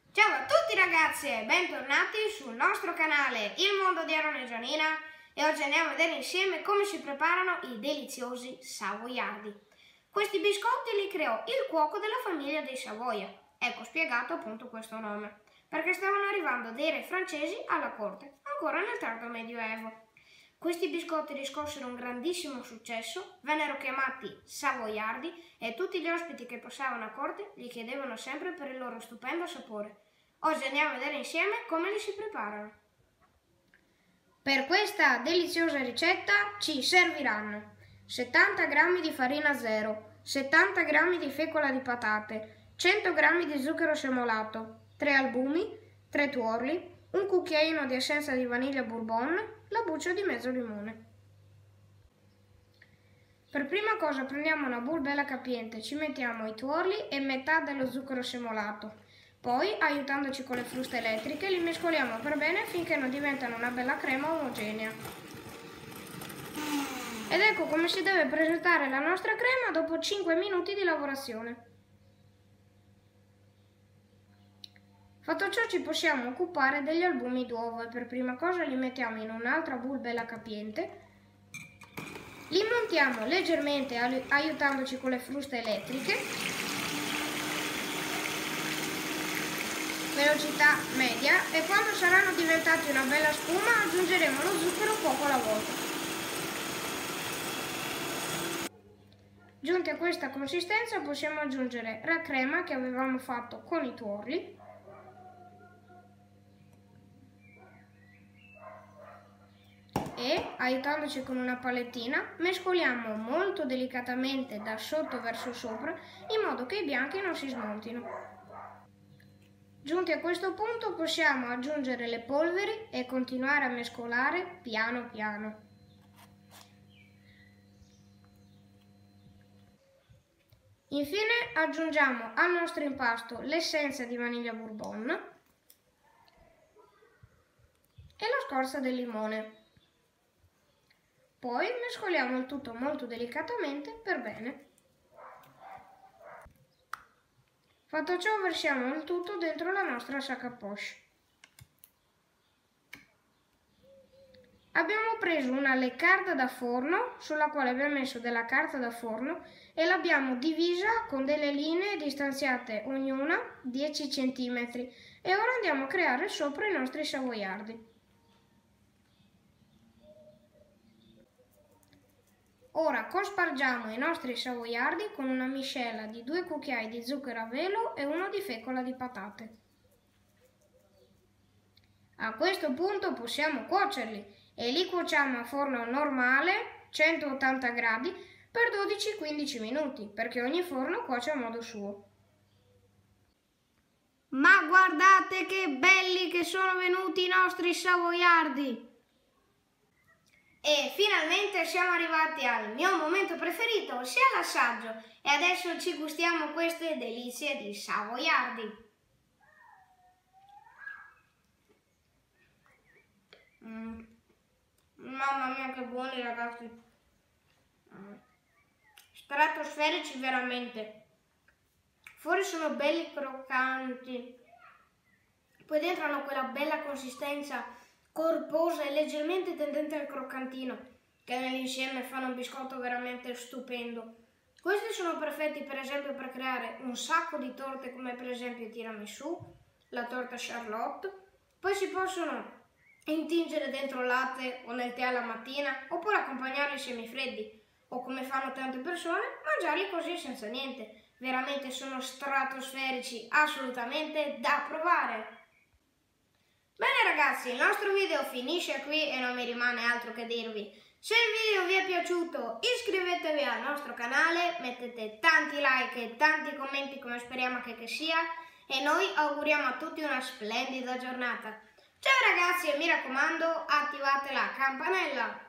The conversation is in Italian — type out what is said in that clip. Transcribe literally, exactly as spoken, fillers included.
Ciao a tutti ragazzi e bentornati sul nostro canale Il Mondo di Aaron e Gianina, e oggi andiamo a vedere insieme come si preparano i deliziosi savoiardi. Questi biscotti li creò il cuoco della famiglia dei Savoia, ecco spiegato appunto questo nome, perché stavano arrivando dei re francesi alla corte, ancora nel tardo medioevo. Questi biscotti riscossero un grandissimo successo, vennero chiamati savoiardi e tutti gli ospiti che passavano a corte li chiedevano sempre per il loro stupendo sapore. Oggi andiamo a vedere insieme come li si preparano. Per questa deliziosa ricetta ci serviranno settanta grammi di farina zero, settanta grammi di fecola di patate, cento grammi di zucchero semolato, tre albumi, tre tuorli, un cucchiaino di essenza di vaniglia bourbon, la buccia di mezzo limone. Per prima cosa prendiamo una bowl bella capiente, ci mettiamo i tuorli e metà dello zucchero semolato. Poi, aiutandoci con le fruste elettriche, li mescoliamo per bene finché non diventano una bella crema omogenea. Ed ecco come si deve presentare la nostra crema dopo cinque minuti di lavorazione. Fatto ciò ci possiamo occupare degli albumi d'uovo e per prima cosa li mettiamo in un'altra bowl bella capiente. Li montiamo leggermente aiutandoci con le fruste elettriche. Velocità media, e quando saranno diventati una bella spuma aggiungeremo lo zucchero poco alla volta. Giunti a questa consistenza possiamo aggiungere la crema che avevamo fatto con i tuorli e, aiutandoci con una palettina, mescoliamo molto delicatamente da sotto verso sopra in modo che i bianchi non si smontino. Giunti a questo punto possiamo aggiungere le polveri e continuare a mescolare piano piano. Infine aggiungiamo al nostro impasto l'essenza di vaniglia bourbon e la scorza del limone. Poi mescoliamo il tutto molto delicatamente per bene. Fatto ciò versiamo il tutto dentro la nostra sac à poche. Abbiamo preso una leccarda da forno sulla quale abbiamo messo della carta da forno e l'abbiamo divisa con delle linee distanziate ognuna dieci centimetri e ora andiamo a creare sopra i nostri savoiardi. Ora cospargiamo i nostri savoiardi con una miscela di due cucchiai di zucchero a velo e uno di fecola di patate. A questo punto possiamo cuocerli e li cuociamo a forno normale, centottanta gradi, per dodici quindici minuti, perché ogni forno cuoce a modo suo. Ma guardate che belli che sono venuti i nostri savoiardi! E finalmente siamo arrivati al mio momento preferito, ossia l'assaggio, e adesso ci gustiamo queste delizie di savoiardi. Mm. Mamma mia che buoni ragazzi, mm. Stratosferici veramente, fuori sono belli croccanti, poi dentro hanno quella bella consistenza corposa e leggermente tendente al croccantino, che nell'insieme fanno un biscotto veramente stupendo. Questi sono perfetti per esempio per creare un sacco di torte come per esempio il tiramisù, la torta Charlotte, poi si possono intingere dentro latte o nel tè alla mattina, oppure accompagnarli semifreddi, o come fanno tante persone, mangiarli così senza niente. Veramente sono stratosferici, assolutamente da provare! Bene ragazzi, il nostro video finisce qui e non mi rimane altro che dirvi: se il video vi è piaciuto iscrivetevi al nostro canale, mettete tanti like e tanti commenti come speriamo che, che sia, e noi auguriamo a tutti una splendida giornata. Ciao ragazzi e mi raccomando, attivate la campanella!